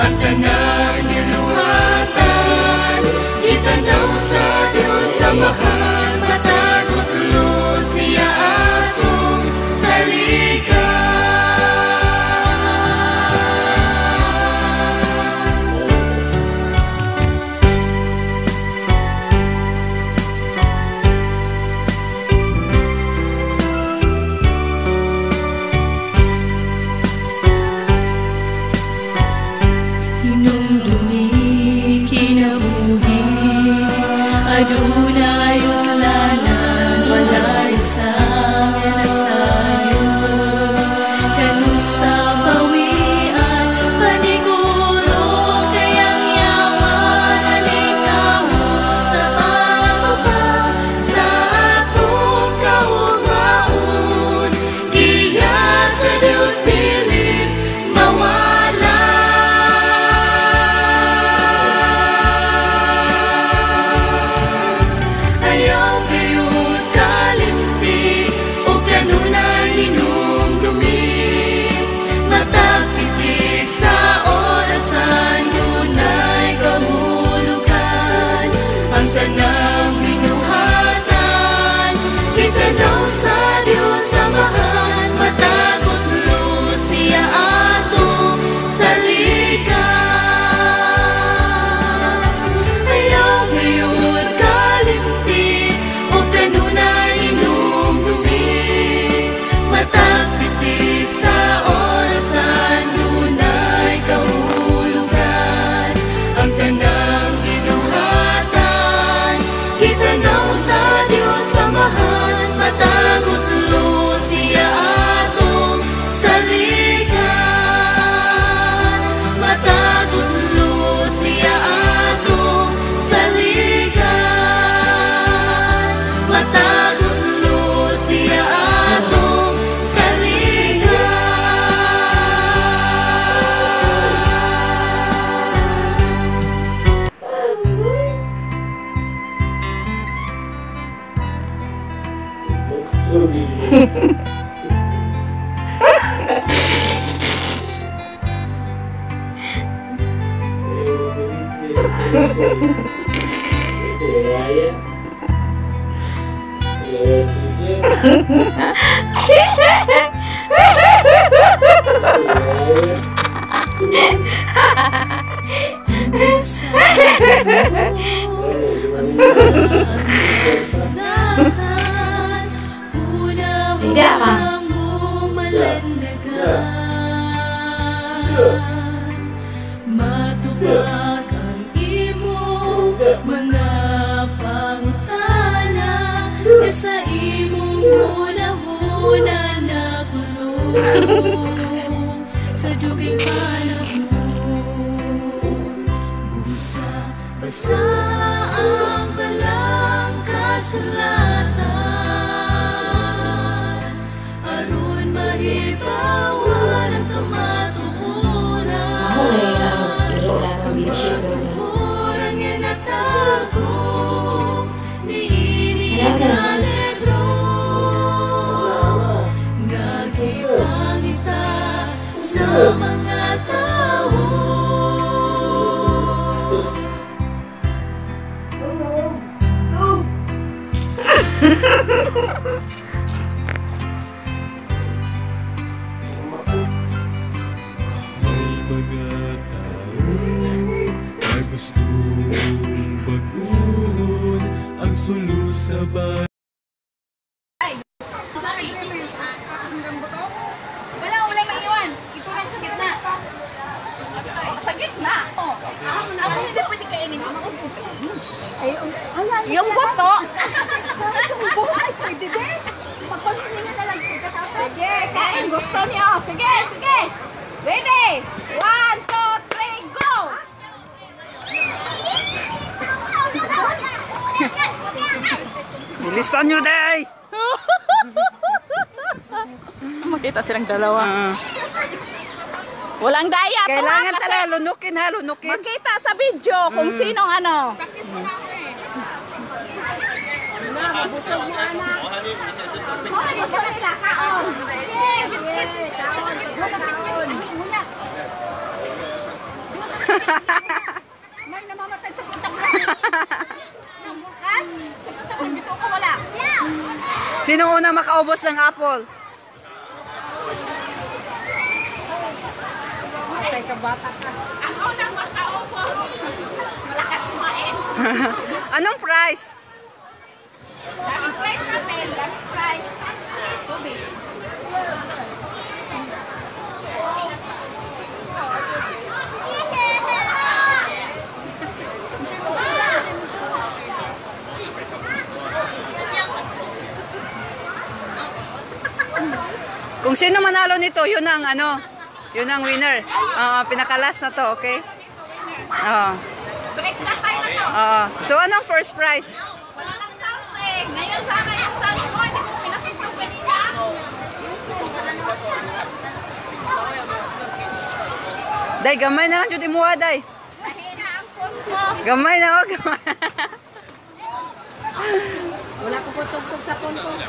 ang tanang niluhatan. Itanaw sa Diyos amahan, matagot lo siya atong saligan. Hinumdumi kinabuhi, adunay unglanan, walay isang nasayo. Kanusa bawian, paniguro kayang yaman, alingamo sa pababa, sa akong kaungaon. Giya sa Diyos pilit mawala. Ayaw gayud kalimti, o kanunay hinumdumi. Matagpitig sa orasan, yunay kahulugan. Ang tanang binuhatan, itanaw sa Diyos amahan, matagot lo siya atong saligan. Ayaw gayud kalimti, o kanunay hinumdumi. Matagpitig sa orasan, yunay kahulugan. Ang tanang binuhatan, itanaw sa Diyos amahan, matagot lo siya atong saligan. Matagot lo siya atong saligan. Matagot lo siya atong saligan. Tidak, Ma. Matubag ang imo mga pangutana, na sa imong huna-huna na kulong sa dugay panahon. Busa-basa ang balang kasulatan, aron mahibawan ang kamatuoran. Kamatuoran nga natago niini nga libro, nga gipangita sa mga tao. May mga tao na gustong baguhon ang sulo sa bayan. Wala maiwan. Ito lang sa gitna. Sa gitna? Oo. Ako hindi pwede kainin. Yung buto. Yung buto ay pwede din. Pagpagpinin na lang. Sige, kain. Gusto niyo. Sige. Ready? 1, 2, 3, go! Bilisan nyo, day! Makita silang dalawa. Walang daya. Kailangan talaga lunukin, ha? Lunukin. Makita sa video kung sinong ano. Busog mo, anak. May namamatay sa putak-putak. Ng bulkan? Sa putak-putak, dito ko wala. Sino una makaubos ng apple? Matay ka bata ka. Ang unang makaubos. Malakas kumain. Anong price? Daming price natin. Daming price. Tubig. Kung sino manalo nito, yun ang ano, yun ang winner. Pinakalas na to, okay? Break na tayo na to. So anong first prize? Wala nang sounds eh. Ngayon sana yung sounds ko. Hindi ko pinakitong kanina. Day, gamay na lang jud imuha, day. Mahina ang phone ko. Gamay na, oh, gamay. Wala ko po tugtog sa phone ko.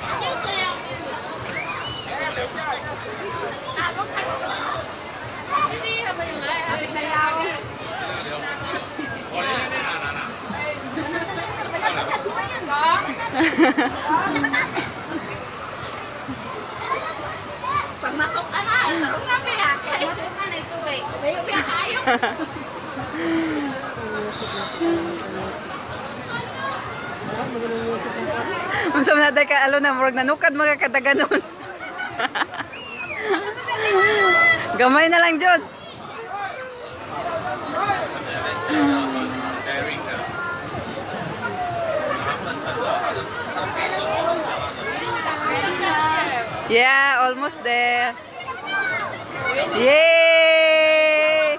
Pag matok ka na, tarong na biya. Matok ka na ito eh. Layo biya kayo. Unsa man naday ka alo na murag nanukad mga kadaganon. Gamay na lang jud. Yeah, almost there. Yay!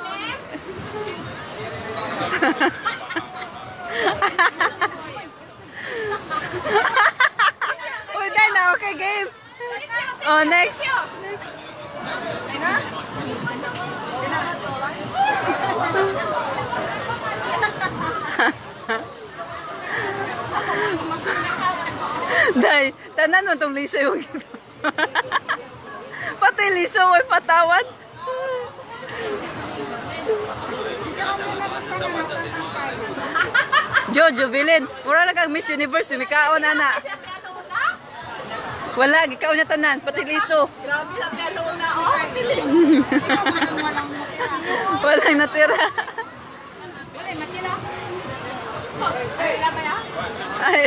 Uy, then na, okay, game. Oh, next. Day, tanan mo itong liso yung ito. Pati liso ay patawad. Jojo, bilin. Mura lang kang Miss Universe, lumikaon, ana. Wala, gikaon na tanan, pati liso. Grabe sa telo na. Oh, bilis. Walang natira. Wala, matira. Wala ba yan? Ay.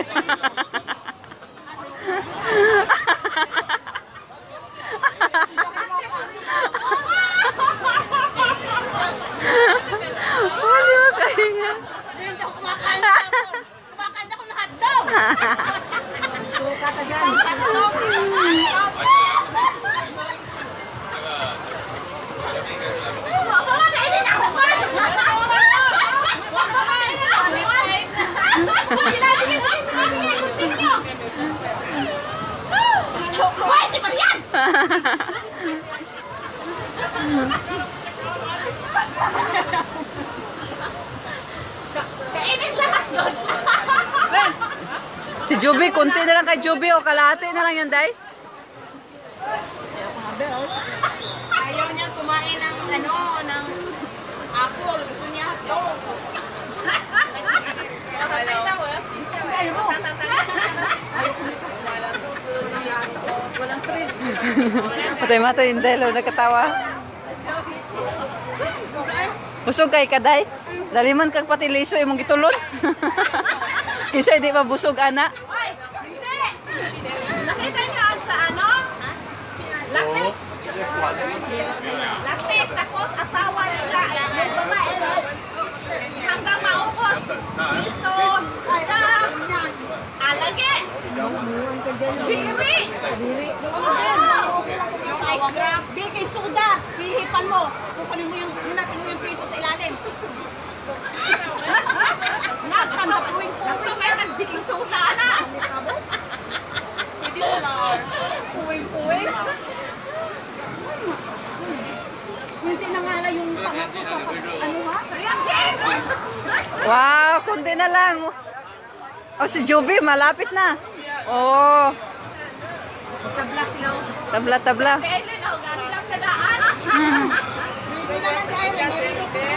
Hindi mo kahinga. Hindi ako kumakanta ako. Kumakanta ko ng hotdog. Suka ka dyan. Kainin lahat doon. Si Joby, konti na lang kay Joby o kalahati na lang yan, Day. Ayaw niya kumain ng ano, ng apple. Gusto niya hotdog. Matay-matay yung Delo, nagkatawa. Busog kay Kaday? Daliman kang pati liso, imong gitulon. Isa hindi pa busog, ana. Hoy, hindi! Nakita niyo sa ano? Latik. Latik, tapos asawa nila. Yung babae, hanggang maubos. Dito, alage. Biri. Yung ice cream. Baking soda. Hihipan mo. Kukunin mo natin mo yung piso sa ilalim. Gusto kayo nag-baking soda na. Pwede mo lang. Puwing-puwing. Hindi na nga lang yung pangako sa ano ha? Wow, kundi na lang. Oh, si Joby, malapit na. Oh, Tabla sila. tabla-tabla. Kailan ako, gano'n lang nadaan. Hindi na lang si Irene.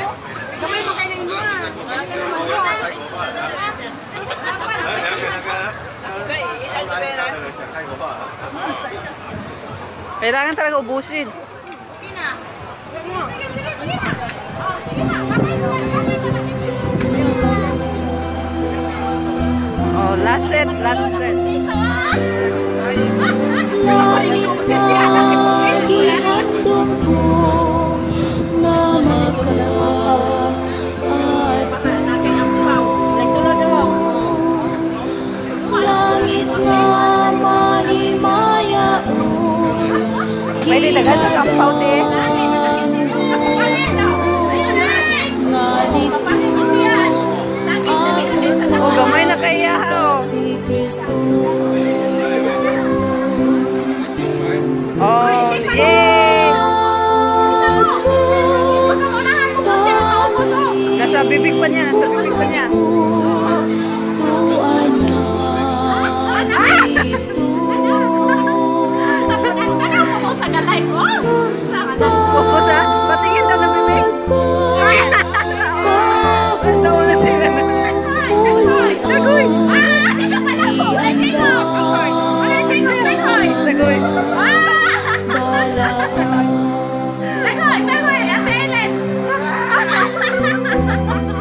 Kailangan talaga ubusin. Sige na. Sige, sige, sige na. Oh, sige na. Oh, last set, last set. Langit na gihandom ko na langit nga mahimayaon Pwede dagan ang compound eh. nga dito Oh, gamay na kaya oh. si Kristo. Oh, yay! Nasa bibig pa niya, nasa bibig pa niya. Tuan na dito. Sa galay ko. Pupus ha? Patingin daw ng bibig. Tawa na sila na. Tagoy! Tagoy!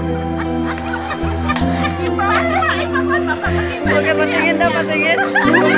Huwag ka patingin daw, patingin.